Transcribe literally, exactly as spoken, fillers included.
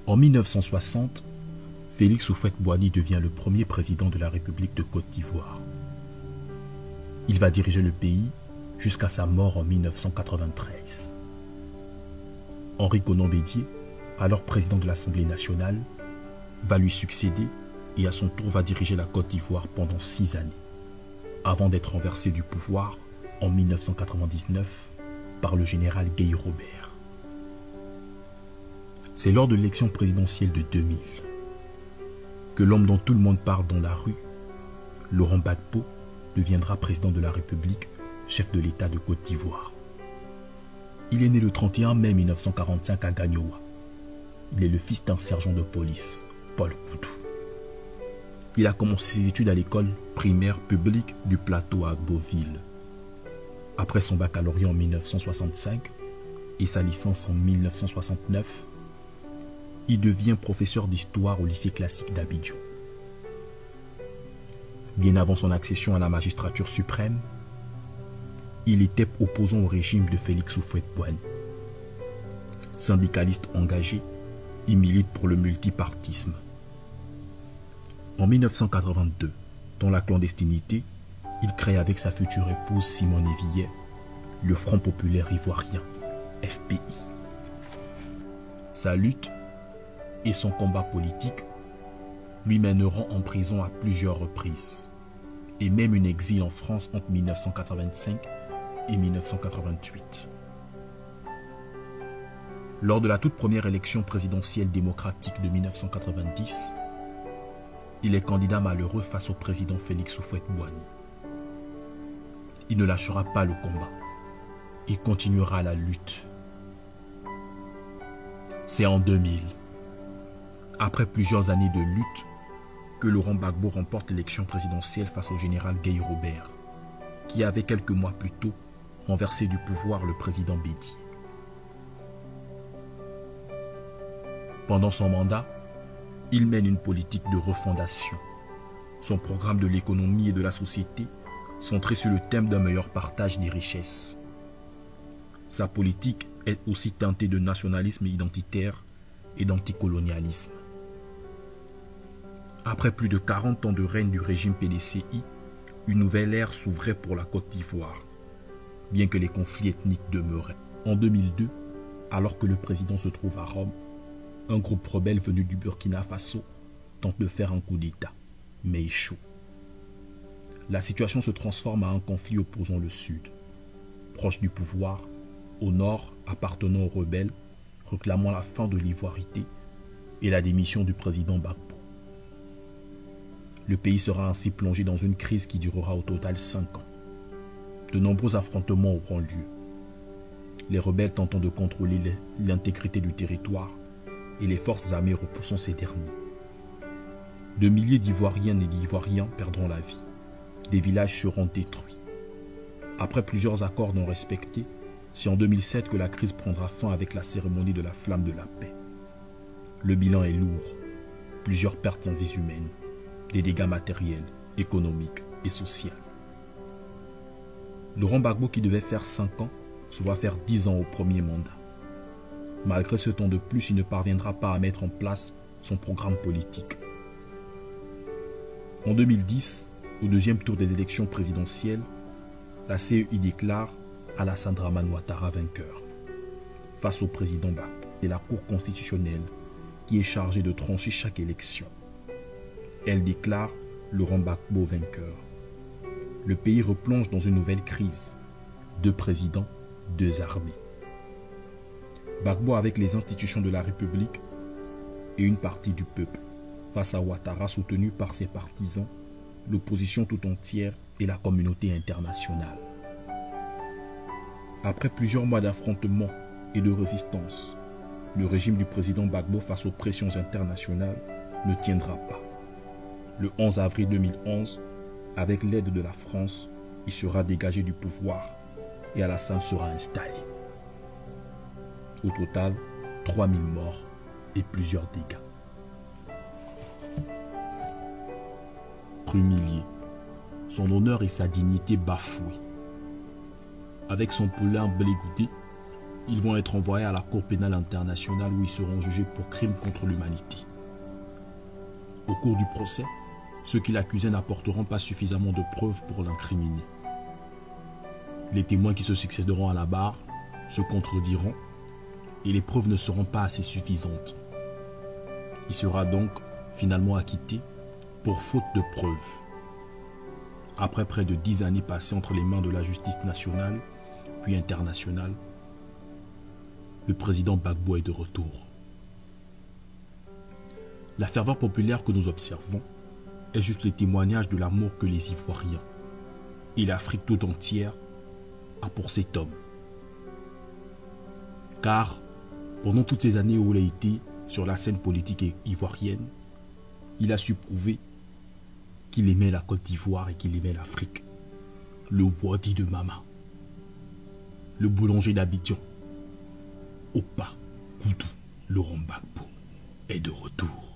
En mille neuf cent soixante, Félix Houphouët-Boigny devient le premier président de la République de Côte d'Ivoire. Il va diriger le pays jusqu'à sa mort en mille neuf cent quatre-vingt-treize. Henri Konan Bédié, alors président de l'Assemblée nationale, va lui succéder et à son tour va diriger la Côte d'Ivoire pendant six années, avant d'être renversé du pouvoir en mille neuf cent quatre-vingt-dix-neuf par le général Guy Robert. C'est lors de l'élection présidentielle de deux mille que l'homme dont tout le monde parle dans la rue, Laurent Gbagbo, deviendra président de la République, chef de l'État de Côte d'Ivoire. Il est né le trente et un mai mille neuf cent quarante-cinq à Gagnoa. Il est le fils d'un sergent de police, Paul Koudou. Il a commencé ses études à l'école primaire publique du plateau à Beauville. Après son baccalauréat en mille neuf cent soixante-cinq et sa licence en mille neuf cent soixante-neuf, il devient professeur d'histoire au lycée classique d'Abidjan. Bien avant son accession à la magistrature suprême, il était opposant au régime de Félix Houphouët-Boigny. Syndicaliste engagé, il milite pour le multipartisme. En mille neuf cent quatre-vingt-deux, dans la clandestinité, il crée avec sa future épouse Simone Evillet le Front populaire ivoirien, F P I. Sa lutte et son combat politique lui mèneront en prison à plusieurs reprises, et même un exil en France entre mille neuf cent quatre-vingt-cinq et mille neuf cent quatre-vingt-huit. Lors de la toute première élection présidentielle démocratique de mille neuf cent quatre-vingt-dix, il est candidat malheureux face au président Félix Houphouët-Boigny. Il ne lâchera pas le combat. Il continuera la lutte. C'est en deux mille, après plusieurs années de lutte, que Laurent Gbagbo remporte l'élection présidentielle face au général Guy Robert, qui avait quelques mois plus tôt renversé du pouvoir le président Bédié. Pendant son mandat, il mène une politique de refondation. Son programme de l'économie et de la société centré sur le thème d'un meilleur partage des richesses. Sa politique est aussi teintée de nationalisme identitaire et d'anticolonialisme. Après plus de quarante ans de règne du régime P D C I, une nouvelle ère s'ouvrait pour la Côte d'Ivoire, bien que les conflits ethniques demeuraient. En deux mille deux, alors que le président se trouve à Rome, un groupe rebelle venu du Burkina Faso tente de faire un coup d'État, mais échoue. La situation se transforme à un conflit opposant le Sud, proche du pouvoir, au nord appartenant aux rebelles, réclamant la fin de l'ivoirité et la démission du président Gbagbo. Le pays sera ainsi plongé dans une crise qui durera au total cinq ans. De nombreux affrontements auront lieu. Les rebelles tentant de contrôler l'intégrité du territoire et les forces armées repoussant ces derniers. De milliers d'Ivoiriennes et d'Ivoiriens perdront la vie. Des villages seront détruits. Après plusieurs accords non respectés, c'est en deux mille sept que la crise prendra fin avec la cérémonie de la flamme de la paix. Le bilan est lourd. Plusieurs pertes en vies humaines, des dégâts matériels, économiques et sociaux. Laurent Gbagbo, qui devait faire cinq ans, se voit faire dix ans au premier mandat. Malgré ce temps de plus, il ne parviendra pas à mettre en place son programme politique. En deux mille dix, au deuxième tour des élections présidentielles, la C E I déclare Alassane Dramane Ouattara vainqueur face au président Gbagbo. C'est la Cour constitutionnelle qui est chargée de trancher chaque élection. Elle déclare Laurent Gbagbo vainqueur. Le pays replonge dans une nouvelle crise. Deux présidents, deux armées. Gbagbo avec les institutions de la République et une partie du peuple, face à Ouattara soutenu par ses partisans, l'opposition tout entière et la communauté internationale. Après plusieurs mois d'affrontements et de résistance, le régime du président Gbagbo face aux pressions internationales ne tiendra pas. Le onze avril deux mille onze, avec l'aide de la France, il sera dégagé du pouvoir et Alassane sera installé. Au total, trois mille morts et plusieurs dégâts. Humilié, son honneur et sa dignité bafoués. Avec son poulain blé goûté, ils vont être envoyés à la Cour pénale internationale où ils seront jugés pour crimes contre l'humanité. Au cours du procès, ceux qui l'accusaient n'apporteront pas suffisamment de preuves pour l'incriminer. Les témoins qui se succéderont à la barre se contrediront et les preuves ne seront pas assez suffisantes. Il sera donc finalement acquitté pour faute de preuves. Après près de dix années passées entre les mains de la justice nationale puis internationale, le président Gbagbo est de retour. La ferveur populaire que nous observons est juste le témoignage de l'amour que les Ivoiriens et l'Afrique tout entière a pour cet homme. Car pendant toutes ces années où il a été sur la scène politique ivoirienne, il a su prouver qu'il aimait la Côte d'Ivoire et qu'il aimait l'Afrique. Le Wadi de Mama, le boulanger d'Abidjan, Opa Koudou Laurent Gbagbo est de retour.